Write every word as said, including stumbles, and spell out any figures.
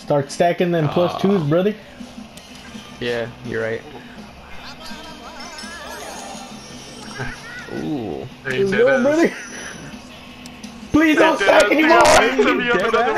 Start stacking them plus Aw. twos, brother. Yeah, you're right. Ooh. Hey, Let's dead go, ass. brother. Please don't Dead stack ass anymore. people, please, to me up Dead another